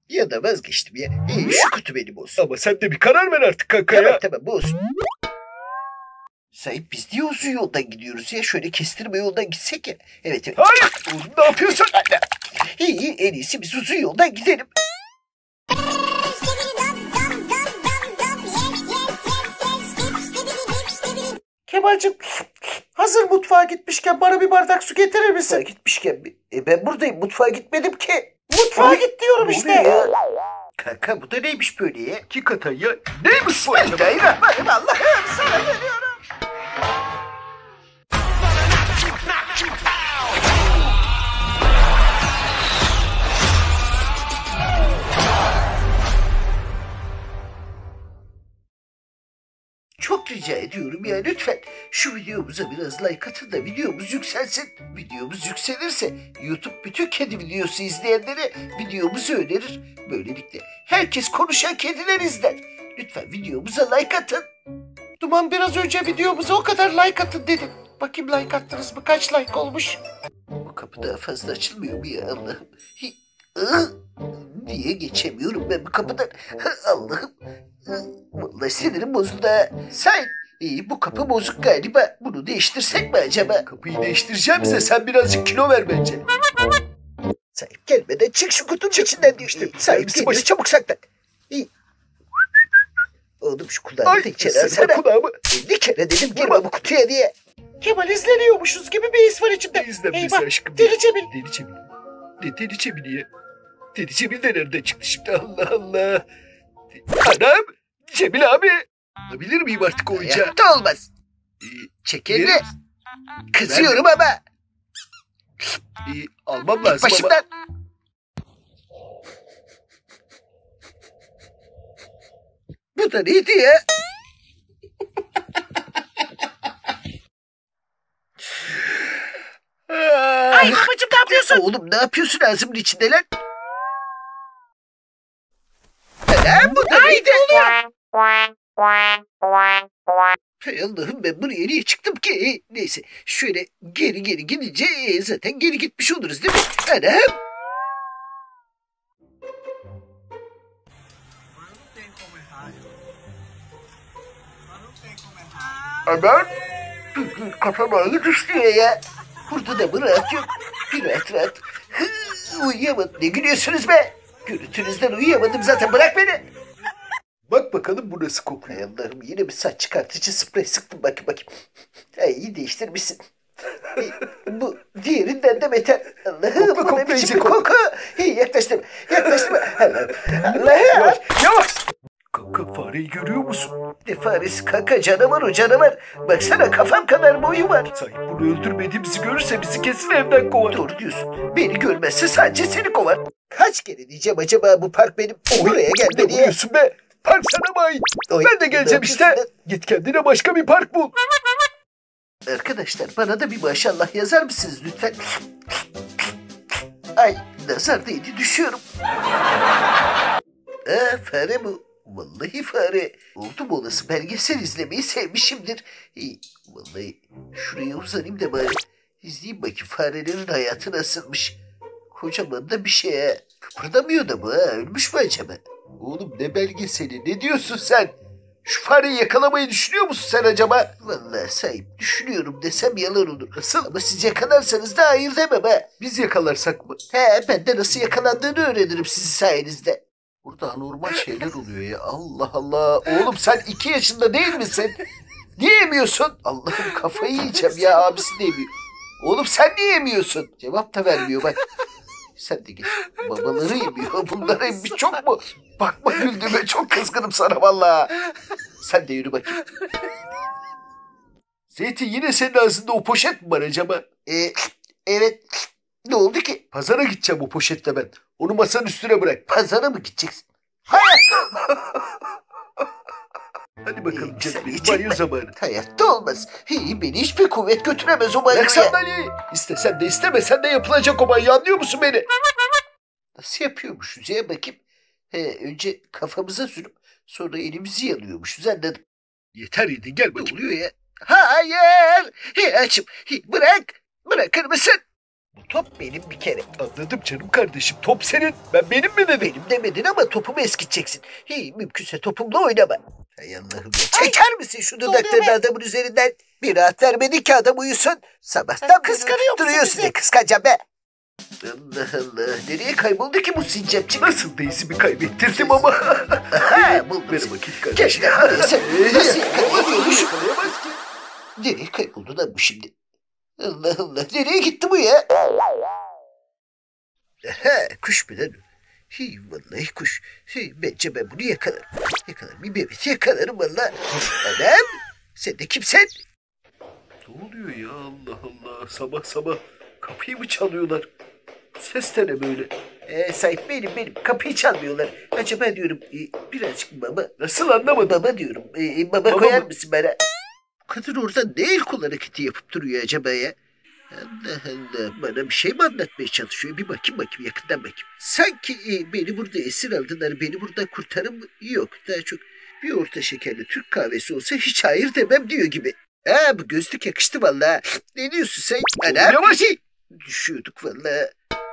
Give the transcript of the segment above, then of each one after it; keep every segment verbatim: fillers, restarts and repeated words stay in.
Ya da vazgeçtim ya. İyi, şu kutu benim olsun. Ama sen de bir karar ver artık kanka Tamam ya. tamam bu olsun. Sahip biz niye uzun yoldan gidiyoruz ya? Şöyle kestirme yoldan gitsek ya. Evet evet. Hayır. Oğlum ne yapıyorsun? İyi iyi en iyisi biz uzun yoldan gidelim. Kemal'cim hazır mutfağa gitmişken bana bir bardak su getirir misin? Mutfağa gitmişken mi? E ben buradayım, mutfağa gitmedim ki. Mutfağa git diyorum Ne işte. oluyor ya? Kanka bu da neymiş böyle ya? Ki kata ya. Neymiş bu acaba? Bismillahirrahmanirrahim. Allah'ım sana geliyorum. Çok rica ediyorum ya lütfen şu videomuza biraz like atın da videomuz yükselsin. Videomuz yükselirse YouTube bütün kedi videosu izleyenlere videomuzu önerir. Böylelikle herkes konuşan kediler izler. Lütfen videomuza like atın. Duman biraz önce videomuza o kadar like atın dedi. Bakayım like attınız mı? Kaç like olmuş? Bu kapı daha fazla açılmıyor mu ya Allah'ım? Hi, ıı, Niye geçemiyorum ben bu kapıdan? Allah'ım. Vallahi sinirim bozuldu ha. Say, iyi bu kapı bozuk galiba. Bunu değiştirsek mi acaba? Kapıyı değiştireceğimse sen birazcık kilo ver bence. Sahip gelmeden çık şu kutunun içinden diyor işte. Sahip geliyor çabuk saklan. İyi. Oğlum şu kulağını da içeri alsana. kulağımı. elli kere dedim girme bu kutuya diye. Kemal izleniyormuşuz gibi bir his var içimde. İzlenmesi Eyvah, aşkım. Deli Cemil. Deli Cemil. Ne Deli Cemil ya? Deli Cemil de nereden çıktı şimdi? Allah Allah. Anam. Cemil abi. Alabilir miyim artık oyuncağı? Hayatta olmaz. Çek elini. Verir Kızıyorum ama. İyi, almam lazım ama. Başımdan. Bu da neydi ya? Ay babacım ne yapıyorsun? Oğlum ne yapıyorsun ağzımın içinde lan? Lan bu da neydi? Hay Allah'ım ben buraya niye çıktım ki? Neyse şöyle geri geri gidince zaten geri gitmiş oluruz değil mi? Anam. Hemen. Kafama ağır düşüyor ya. Burada da bir rahat yok. Bir rahat rahat. Hı, uyuyamadım. Ne gülüyorsunuz be? Gürültünüzden uyuyamadım zaten. Bırak beni. Bak bakalım bu nasıl kokuyor. Hay Allah'ım yine bir saç çıkartıcı sprey sıktım. Bakayım bakayım. Ay iyi değiştirmişsin. Ay, bu diğerinden de beter. Allah'ım Kokla, bu kokla, ne biçim iyice bir kokla. koku. İyi yaklaştım. Yaklaştım. Allah'ım. Allah'ım. Yavaş, yavaş. Kanka fareyi görüyor musun? Ne faresi kanka canavar o canavar. Baksana kafam kadar boyu var. Sahip bunu öldürmediğimizi görürse bizi kesin evden kovar. Doğru diyorsun. Beni görmezse sadece seni kovar. Kaç kere diyeceğim acaba bu park benim buraya gelme Ne diye. vuruyorsun be? Park sana mı ait? Oy, Ben de geleceğim ne işte. yapıyorsun Git kendine başka bir park bul. Arkadaşlar bana da bir maşallah yazar mısınız lütfen? Ay nazar değdi düşüyorum. Aa fare bu. Vallahi fare. Oldu mu olası belgesel izlemeyi sevmişimdir. İyi, vallahi şuraya uzanayım da bari. İzleyeyim bakayım farelerin hayatı nasılmış. Kocaman da bir şey ha. Kıpırdamıyor da bu ha. Ölmüş mü acaba? Oğlum ne belgeseli ne diyorsun sen? Şu fareyi yakalamayı düşünüyor musun sen acaba? Vallahi sahip düşünüyorum desem yalan olur. Nasıl? Ama siz yakalarsanız da hayır demem ha. Biz yakalarsak mı? He ben de nasıl yakalandığını öğrenirim sizin sayenizde. Burada anormal şeyler oluyor ya. Allah Allah. Oğlum sen iki yaşında değil misin? Niye yemiyorsun? Allah'ım kafayı yiyeceğim ya abisi de yemiyor. Oğlum sen niye yemiyorsun? Cevap da vermiyor bak. Sen de git. Babaları yemiyor. Bunlar emmiş çok mu? Bakma güldüğüme çok kızgınım sana vallahi. Sen de yürü bakayım. Zeytin yine senin ağzında o poşet mi var acaba? Ee, evet. Ne oldu ki? Pazara gideceğim o poşetle ben. Onu masanın üstüne bırak. Pazara mı gideceksin? Hayır. Hadi bakalım Ee, canım sen benim. içecek Banyo mi? zamanı. Hayatta olmaz. Hi, beni hiçbir kuvvet götüremez o Bırak banyoya. sandalyeyi. İstesen de istemesen de yapılacak o banyo, anlıyor musun beni? Nasıl yapıyormuşuz ya bakayım. He, önce kafamıza sürüp sonra elimizi yalıyormuşuz anladım. Yeter yedin gel Ne bakayım. oluyor ya? Hayır. He, açım. He, bırak. Bırakır mısın? Bu top benim bir kere. Anladım canım kardeşim. Top senin. Ben benim mi dedim? Benim demedin ama topumu eskiteceksin. Hi, mümkünse topumla oynama. Hay Allah'ım ya. Çeker misin şu dudaklarını adamın üzerinden? Bir rahat vermedin ki adam uyusun. Sabahtan beri kıskanıyor musun duruyorsun bizi? ya, kıskanacağım be. Allah Allah. Nereye kayboldu ki bu sincapçık? Nasıl da izimi kaybettirdim ama. Ha, buldum. Ver vakit Gel kardeşim. buraya sen. Nasıl yakalayamıyormuş? Yakalayamaz ki. Nereye kayboldu lan bu şimdi? Allah Allah. Nereye gitti bu ya? Ha, kuş mu lan? Hi, vallahi kuş. Hi, bence ben bunu yakalarım. Yakalarım. Bir bebeti yakalarım vallahi. Adam. Sen de kimsen? Ne oluyor ya Allah Allah. Sabah sabah kapıyı mı çalıyorlar? Ses de ne böyle? Ee, sahip benim benim. Kapıyı çalmıyorlar. Acaba diyorum e, birazcık baba. Nasıl anlamadım? Baba diyorum. E, baba, Baba koyar mı? mısın bana? Bu kadın orada ne el kol hareketi yapıp duruyor acaba ya? Allah Allah. Bana bir şey mi anlatmaya çalışıyor? Bir bakayım bakayım yakından bakayım. Sanki e, beni burada esir aldılar. Beni burada kurtarın mı? Yok. Daha çok bir orta şekerli Türk kahvesi olsa hiç hayır demem diyor gibi. Ha, bu gözlük yakıştı vallahi. Ne diyorsun sen? Anam. Yavaş. Düşüyorduk vallahi.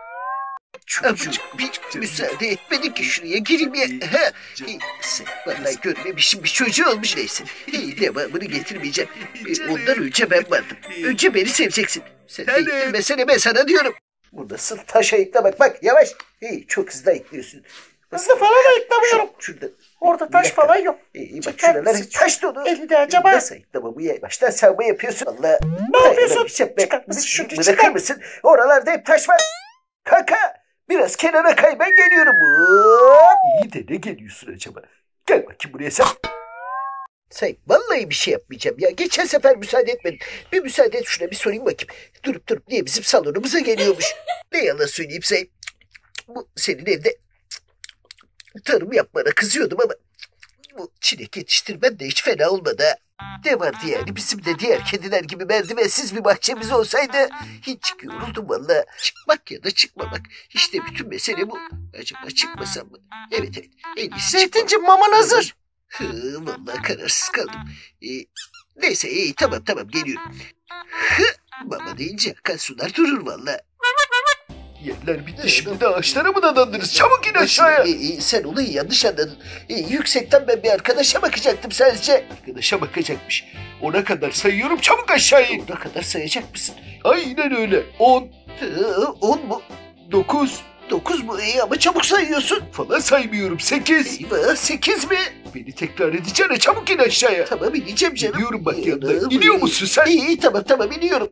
Çocuğum bir müsaade etmedi ki şuraya gireyim ya. Ha, e, sen vallahi görmemişim bir çocuğu olmuş neyse. E, devamını getirmeyeceğim. E, ondan önce ben vardım. Önce beni seveceksin. Sen de Hadi. ittin mesele ben sana diyorum. Buradasın taş ayıkla bak bak yavaş. E, çok hızlı ayıklıyorsun. Hızlı falan ayıklamıyorum. Şu, şurada. Orada Bir taş dakika. falan yok. E, bak Çeker şuralar misin? taş dolu. Eli de acaba. Nasıl ayıklama bu ya? Baştan savma yapıyorsun. Allah. Ne yapıyorsun? Çıkar Çıkar mısın? Şunu Bırakır çıkar. mısın? Oralarda hep taş var. Kanka biraz kenara kay ben geliyorum. Hop. İyi de ne geliyorsun acaba? Gel bakayım buraya sen. Say vallahi bir şey yapmayacağım ya. Geçen sefer müsaade etmedin. Bir müsaade et şuna bir sorayım bakayım. Durup durup niye bizim salonumuza geliyormuş? Ne yalan söyleyeyim say. Bu senin evde tarım yapmana kızıyordum ama bu çilek yetiştirmen de hiç fena olmadı ha. Ne vardı yani bizim de diğer kediler gibi merdivensiz bir bahçemiz olsaydı hiç yoruldum valla. Çıkmak ya da çıkmamak. İşte bütün mesele bu. Acaba çıkmasam mı? Evet evet. En iyisi çıkmam. Zeytinciğim maman hazır. Hı, vallahi kararsız kaldım. Ee, neyse iyi tamam tamam geliyorum. Hı, baba deyince akan sular durur valla. Yerler bitti şimdi de ağaçlara mı dadandınız? Çabuk in aşağıya. Ee, e, sen olayı yanlış anladın. Ee, yüksekten ben bir arkadaşa bakacaktım sadece. Arkadaşa bakacakmış. Ona kadar sayıyorum, çabuk aşağıya in. Ona kadar sayacak mısın? Aynen öyle. On, Hı, on mu? dokuz Dokuz mu? İyi ama çabuk sayıyorsun. falan saymıyorum. Sekiz. Eyvah sekiz mi? Beni tekrar edeceğine çabuk in aşağıya. Tamam ineceğim canım. Biliyorum bak İyi, yanına. anam, İniyor iyi. musun sen? İyi iyi tamam tamam iniyorum.